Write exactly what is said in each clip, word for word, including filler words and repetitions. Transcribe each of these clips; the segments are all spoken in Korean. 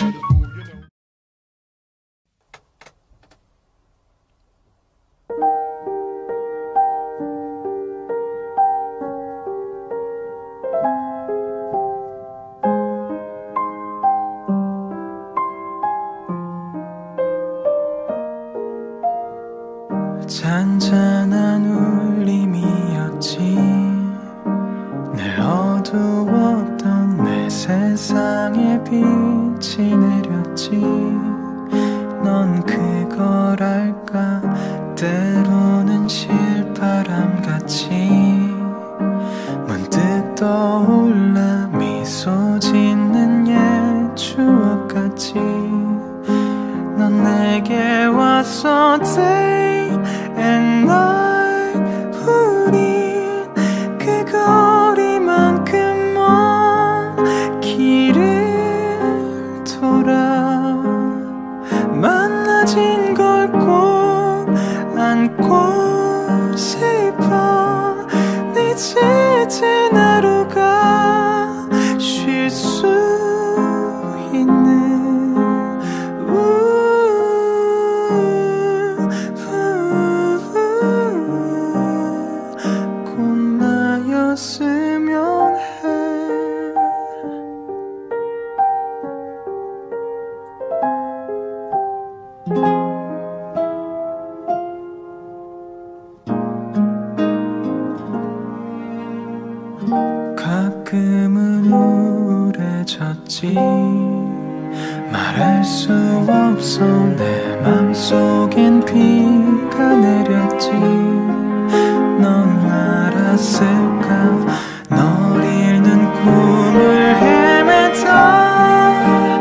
잔잔한 울림이었지. 늘 어두웠던 내 세상에 빛이 내렸지. 넌 그걸 알까? 때로는 실바람같이 문득 떠올라 미소 짓는 옛 추억같이 넌 내게 왔어 day and night. 우린 그 거리만큼 먼 길을 돌아 만나진 걸 꼭 안고 싶어. 네 지친 하루가 쉴 수 있는 꿈나였으면 해. 가끔은 우울해졌지. 말할 수 없어 내 맘속엔 비가 내렸지. 넌 알았을까? 널 잃는 꿈을 헤매다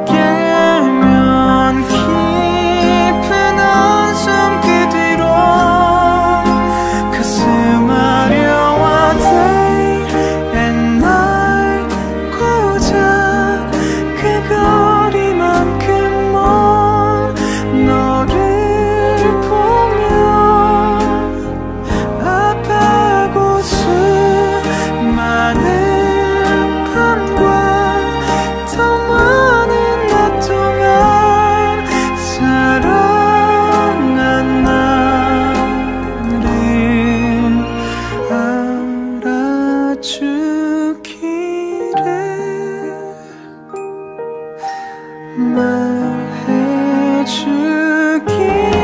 깨면 깊은 한숨 그 뒤로 가슴 아려와 day and night. 고작 그 거리만큼 먼 너를 보며 아파하고 수많은 밤과 더 많은 낮 동안 사랑한 나를 알아주기를 말해주기를.